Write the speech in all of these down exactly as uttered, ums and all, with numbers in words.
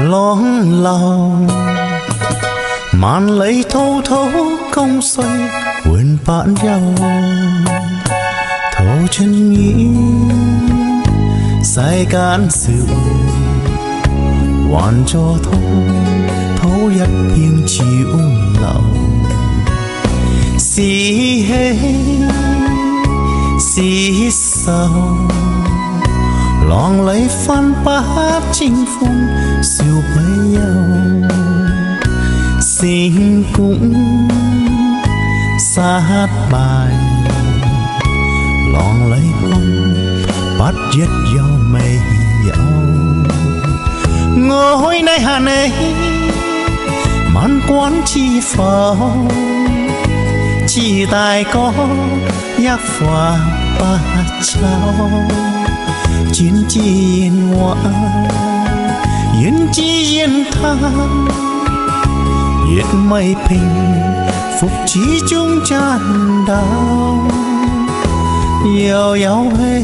lón lòng màn lấy thâu thấu công xoay quên bạn nhau thấu chân nghĩ say cán rượu hoàn cho thấu thấu dắt yên chịu lòng xì hê xì sao lòng lấy phan bát chinh phong siêu bấy nhau xin cũng xa hát bài lòng lấy không bắt giết nhau mây dạo ngồi nay hà này màn quán chi phao chỉ tài có nhạc phòa ba trao chiến chi yên hoa yên chi yên thang yên mây bình phục trí chung tràn đau yêu yêu hê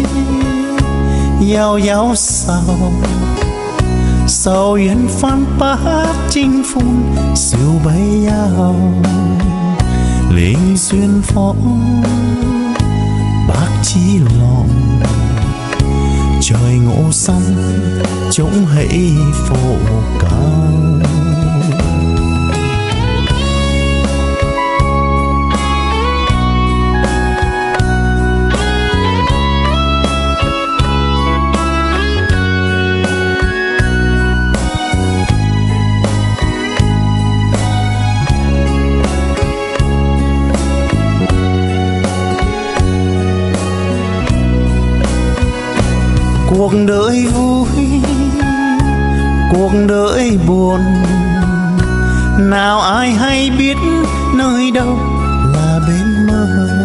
yêu yêu sao sao yên phan bát chinh phun siêu bay nhau linh duyên phó bác chi lòng trời ngộ xong chống hãy phổ cao cuộc đời vui cuộc đời buồn nào ai hay biết nơi đâu là bên mơ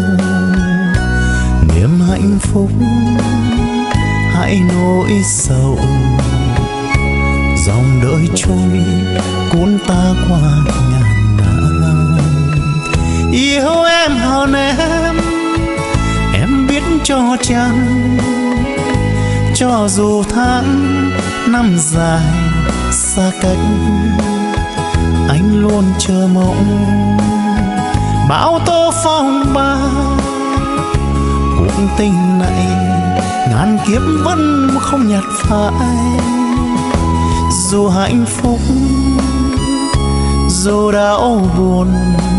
niềm hạnh phúc hãy nỗi sầu dòng đời trôi cuốn ta qua ngàn năm yêu em hơn em em biết cho chăng cho dù tháng năm dài xa cách anh luôn chờ mong bão tố phong ba cuộc tình này ngàn kiếp vẫn không nhạt phai dù hạnh phúc dù đau buồn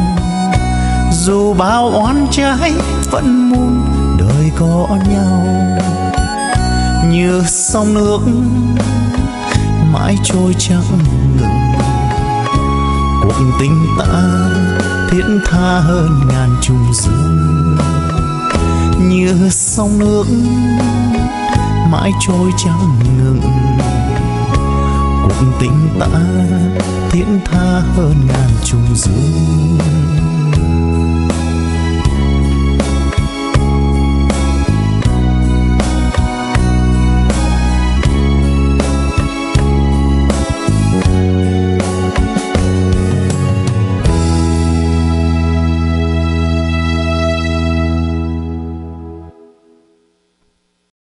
dù bao oán trái vẫn muôn đời có nhau như sông nước mãi trôi chẳng ngừng cuộc tình ta thiết tha hơn ngàn trùng dương như sông nước mãi trôi chẳng ngừng cuộc tình ta thiết tha hơn ngàn trùng dương